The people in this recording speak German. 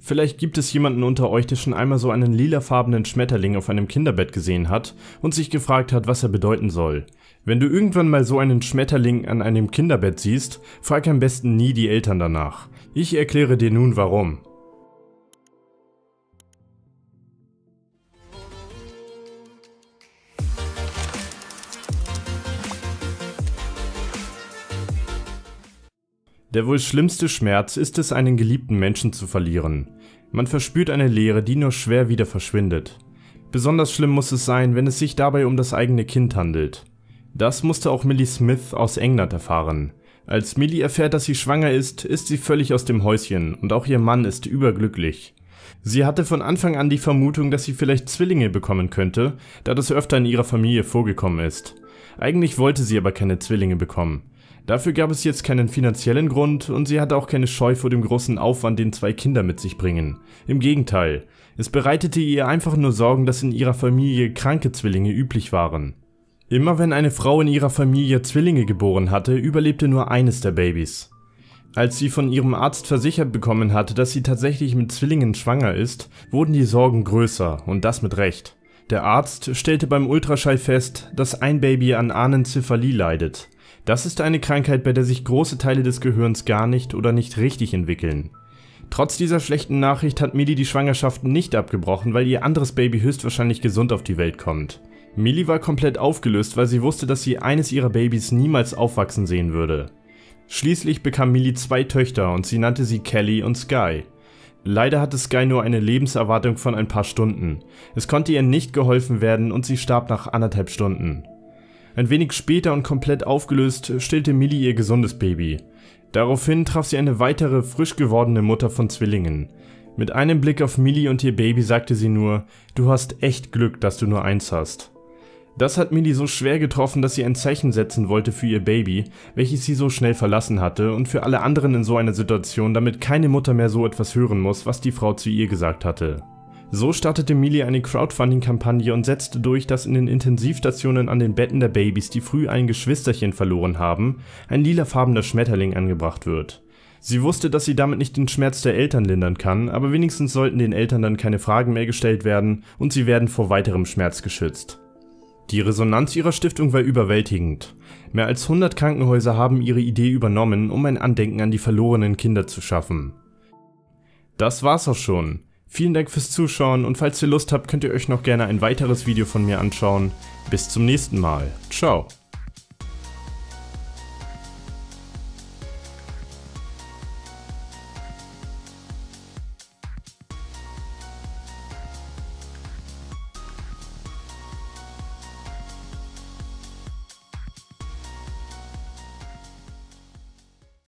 Vielleicht gibt es jemanden unter euch, der schon einmal so einen lilafarbenen Schmetterling auf einem Kinderbett gesehen hat und sich gefragt hat, was er bedeuten soll. Wenn du irgendwann mal so einen Schmetterling an einem Kinderbett siehst, frag am besten nie die Eltern danach. Ich erkläre dir nun warum. Der wohl schlimmste Schmerz ist es, einen geliebten Menschen zu verlieren. Man verspürt eine Leere, die nur schwer wieder verschwindet. Besonders schlimm muss es sein, wenn es sich dabei um das eigene Kind handelt. Das musste auch Millie Smith aus England erfahren. Als Millie erfährt, dass sie schwanger ist sie völlig aus dem Häuschen und auch ihr Mann ist überglücklich. Sie hatte von Anfang an die Vermutung, dass sie vielleicht Zwillinge bekommen könnte, da das öfter in ihrer Familie vorgekommen ist. Eigentlich wollte sie aber keine Zwillinge bekommen. Dafür gab es jetzt keinen finanziellen Grund und sie hatte auch keine Scheu vor dem großen Aufwand, den 2 Kinder mit sich bringen. Im Gegenteil, es bereitete ihr einfach nur Sorgen, dass in ihrer Familie kranke Zwillinge üblich waren. Immer wenn eine Frau in ihrer Familie Zwillinge geboren hatte, überlebte nur eines der Babys. Als sie von ihrem Arzt versichert bekommen hatte, dass sie tatsächlich mit Zwillingen schwanger ist, wurden die Sorgen größer und das mit Recht. Der Arzt stellte beim Ultraschall fest, dass ein Baby an Anencephalie leidet. Das ist eine Krankheit, bei der sich große Teile des Gehirns gar nicht oder nicht richtig entwickeln. Trotz dieser schlechten Nachricht hat Millie die Schwangerschaft nicht abgebrochen, weil ihr anderes Baby höchstwahrscheinlich gesund auf die Welt kommt. Millie war komplett aufgelöst, weil sie wusste, dass sie eines ihrer Babys niemals aufwachsen sehen würde. Schließlich bekam Millie 2 Töchter und sie nannte sie Kelly und Sky. Leider hatte Sky nur eine Lebenserwartung von ein paar Stunden. Es konnte ihr nicht geholfen werden und sie starb nach 1,5 Stunden. Ein wenig später und komplett aufgelöst stillte Millie ihr gesundes Baby. Daraufhin traf sie eine weitere frisch gewordene Mutter von Zwillingen. Mit einem Blick auf Millie und ihr Baby sagte sie nur: „Du hast echt Glück, dass du nur eins hast." Das hat Millie so schwer getroffen, dass sie ein Zeichen setzen wollte für ihr Baby, welches sie so schnell verlassen hatte, und für alle anderen in so einer Situation, damit keine Mutter mehr so etwas hören muss, was die Frau zu ihr gesagt hatte. So startete Millie eine Crowdfunding-Kampagne und setzte durch, dass in den Intensivstationen an den Betten der Babys, die früh ein Geschwisterchen verloren haben, ein lilafarbener Schmetterling angebracht wird. Sie wusste, dass sie damit nicht den Schmerz der Eltern lindern kann, aber wenigstens sollten den Eltern dann keine Fragen mehr gestellt werden und sie werden vor weiterem Schmerz geschützt. Die Resonanz ihrer Stiftung war überwältigend. Mehr als 100 Krankenhäuser haben ihre Idee übernommen, um ein Andenken an die verlorenen Kinder zu schaffen. Das war's auch schon. Vielen Dank fürs Zuschauen und falls ihr Lust habt, könnt ihr euch noch gerne ein weiteres Video von mir anschauen. Bis zum nächsten Mal. Ciao.